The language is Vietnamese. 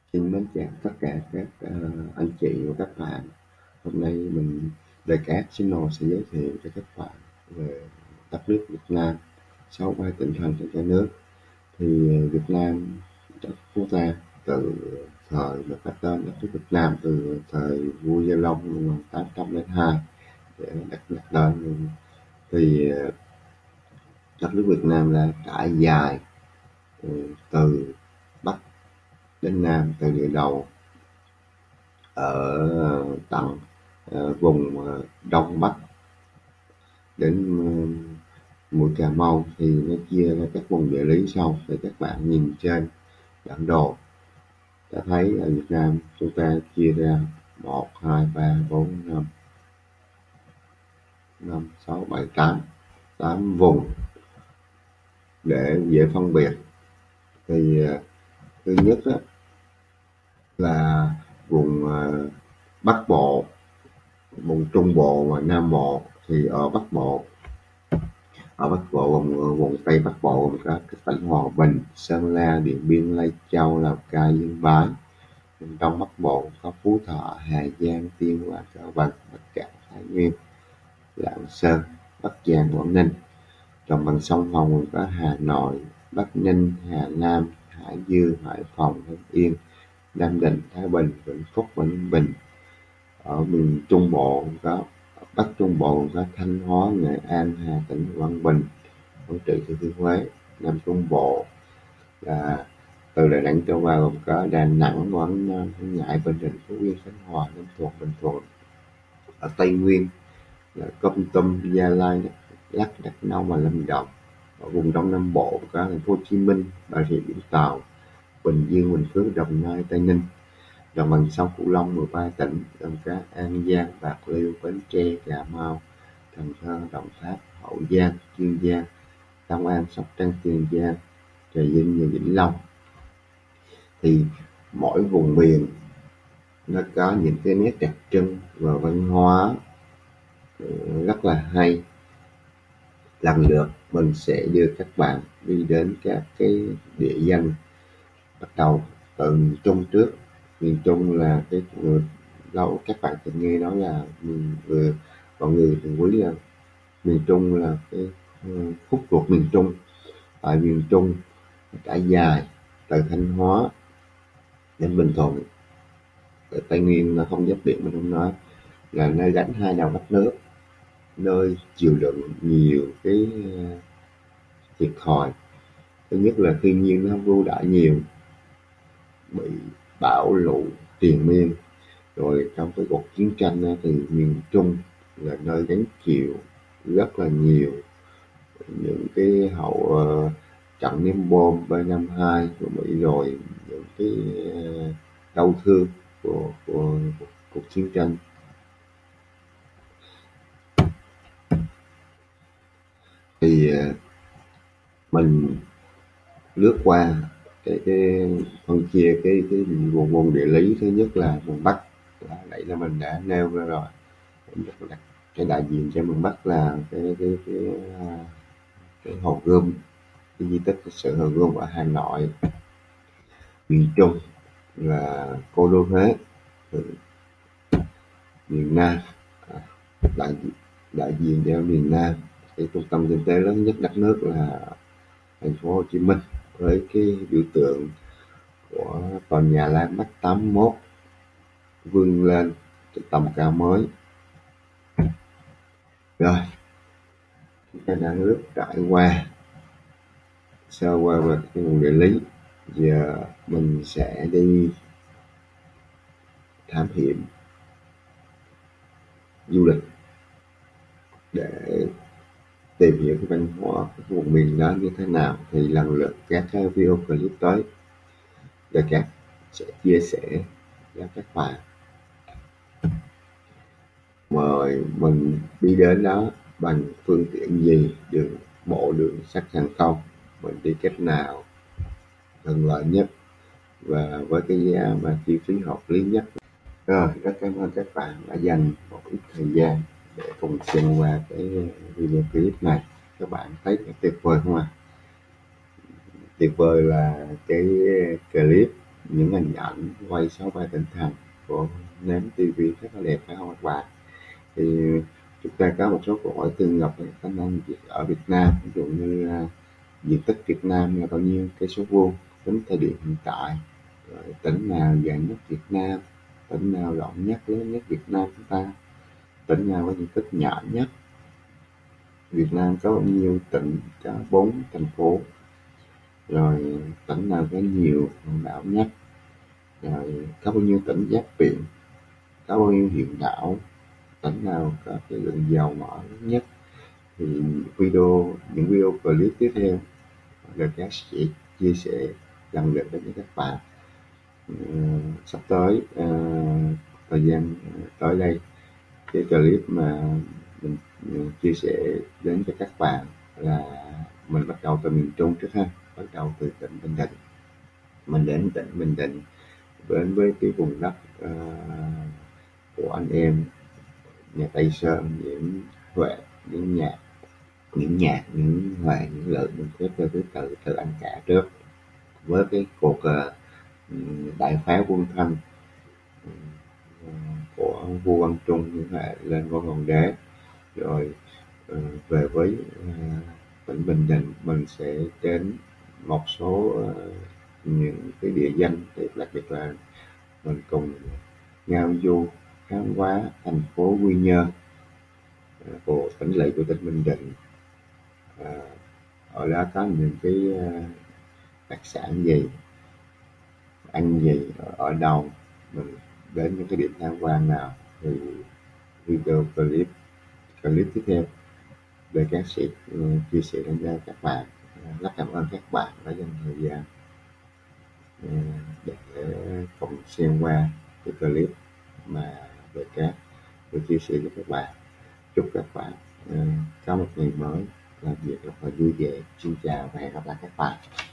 Xin mến chào tất cả các anh chị và các bạn. Hôm nay mình DK Channel sẽ giới thiệu cho các bạn về đất nước Việt Nam, 63 tỉnh thành trên cả nước. Thì Việt Nam, đất chúng ta từ thời được đặt tên đất nước Việt Nam từ thời vua Gia Long năm 1802 để đặt tên. Thì đất nước Việt Nam đã trải dài từ Bắc đến Nam, từ địa đầu ở tận vùng Đông Bắc đến mũi Cà Mau, thì nó chia ra các vùng địa lý sau. Thì các bạn nhìn trên bản đồ đã thấy ở Việt Nam chúng ta chia ra 1, 2, 3, 4, 5, 6, 7, 8 vùng để dễ phân biệt. Thì thứ nhất là vùng Bắc Bộ, vùng Trung Bộ và Nam Bộ. Thì ở Bắc Bộ, vùng Tây Bắc Bộ gồm có các tỉnh Hòa Bình, Sơn La, Điện Biên, Lai Châu, Lào Cai, Yên Bái. Vùng Đông Bắc Bộ có Phú Thọ, Hà Giang, Tuyên Quang, Cao Bằng, Bắc Cạn, Thái Nguyên, Lạng Sơn, Bắc Giang, Quảng Ninh. Đồng bằng sông Hồng gồm có Hà Nội, Bắc Ninh, Hà Nam, Hải Dương, Hải Phòng, Hưng Yên, Nam Định, Thái Bình, Vĩnh Phúc và Ninh Bình. Ở miền Trung Bộ có Bắc Trung Bộ có Thanh Hóa, Nghệ An, Hà Tĩnh, Quảng Bình, Quảng Trị, Thừa Thiên Huế. Nam Trung Bộ là từ Đà Nẵng trở vào gồm có Đà Nẵng, Quảng Nam, Quảng Ngãi, Bình Định, Phú Yên, Khánh Hòa, Ninh Thuận, Bình Thuận. Ở Tây Nguyên là Kon Tum, Gia Lai, Đắk Lắk, Đắk Nông và Lâm Đồng. Ở vùng Đông Nam Bộ có thành phố Hồ Chí Minh, Bà Rịa Vũng Tàu, Bình Dương, Bình Phước, Đồng Nai, Tây Ninh. Đồng bằng sông Cửu Long 13 tỉnh gồm có An Giang, Bạc Liêu, Bến Tre, Cà Mau, Cần Thơ, Đồng Tháp, Hậu Giang, Kiên Giang, Long An, Sóc Trăng, Tiền Giang, Trà Vinh và Vĩnh Long. Thì mỗi vùng miền nó có những cái nét đặc trưng và văn hóa rất là hay. Lần lượt mình sẽ đưa các bạn đi đến các cái địa danh, bắt đầu từ miền Trung trước. Miền Trung là cái lâu các bạn từng nghe nói là mọi người thường quý là miền Trung là cái khúc ruột miền Trung. Tại miền Trung trải dài từ Thanh Hóa đến Bình Thuận, ở Tây Nguyên là không giáp biển, mình không nói, là nơi gánh hai đầu đất nước, nơi chịu đựng nhiều cái thiệt thòi. Thứ nhất là thiên nhiên nó ưu đãi nhiều, bị bão lũ triền miên. Rồi trong cái cuộc chiến tranh thì miền Trung là nơi gánh chịu rất là nhiều những cái hậu trận ném bom B-52 của Mỹ, rồi những cái đau thương của cuộc chiến tranh. Thì mình lướt qua cái phân chia cái vùng địa lý. Thứ nhất là miền Bắc, nãy là mình đã nêu ra rồi. Cái đại diện cho miền Bắc là cái Hồ Gươm, cái di tích lịch sử Hồ Gươm ở Hà Nội. Miền Trung là Cố đô Huế. Miền Nam, đại diện cho miền Nam, cái trung tâm kinh tế lớn nhất đất nước là thành phố Hồ Chí Minh, với cái biểu tượng của tòa nhà Landmark 81 vươn lên cái tầm cao mới. Rồi, chúng ta đã lướt trải qua sơ qua về cái vùng địa lý. Giờ mình sẽ đi thám hiểm du lịch để tìm hiểu cái văn hóa cái vùng miền đó như thế nào. Thì lần lượt các cái video clip tới để các sẽ chia sẻ với các bạn. Mời mình đi đến đó bằng phương tiện gì, đường bộ, đường sắt, hàng không, mình đi cách nào thuận lợi nhất và với cái giá mà chi phí hợp lý nhất. Rồi, rất cảm ơn các bạn đã dành một ít thời gian để cùng xem qua cái video clip này. Các bạn thấy tuyệt vời không ạ? Tuyệt vời là cái clip những hình ảnh quay 6 tỉnh thành của nến TV rất là đẹp, phải không các bạn? Thì chúng ta có một số câu hỏi tương nhập về khả năng ở Việt Nam, ví dụ như diện tích Việt Nam là bao nhiêu cây số vuông tính thời điểm hiện tại, rồi tỉnh nào dài nhất Việt Nam, tỉnh nào rộng nhất lớn nhất Việt Nam chúng ta, tỉnh nào có diện tích nhỏ nhất Việt Nam, có bao nhiêu tỉnh, có 4 thành phố, rồi tỉnh nào có nhiều hòn đảo nhất, rồi có bao nhiêu tỉnh giáp biển, có bao nhiêu huyện đảo, tỉnh nào có cái lượng dầu mỏ lớn nhất. Thì những video clip tiếp theo Gcast sẽ chia sẻ lần lượt đến với các bạn. Sắp tới thời gian tới đây, cái clip mà mình chia sẻ đến cho các bạn là mình bắt đầu từ miền Trung trước ha, bắt đầu từ tỉnh Bình Định. Mình đến tỉnh Bình Định đến với cái vùng đất của anh em nhà Tây Sơn, những Huệ, những Huệ, những Lự, mình xếp theo thứ tự từ anh cả trước với cái cột đại pháo quân Thanh của vua Quang Trung như vậy lên ngôi hoàng đế. Rồi về với tỉnh Bình Định, mình sẽ đến một số những cái địa danh, đặc biệt là mình cùng ngao du khám phá thành phố Quy Nhơn của tỉnh lỵ của tỉnh Bình Định. Ở đó có những cái đặc sản gì, ăn gì, ở đâu, mình đến những cái điểm tham quan nào. Thì video clip tiếp theo về các sẽ chia sẻ đến cho các bạn. Rất cảm ơn các bạn đã dành thời gian để cùng xem qua cái clip mà về các tôi chia sẻ với các bạn. Chúc các bạn có một ngày mới làm việc rất là vui vẻ. Xin chào và hẹn gặp lại các bạn.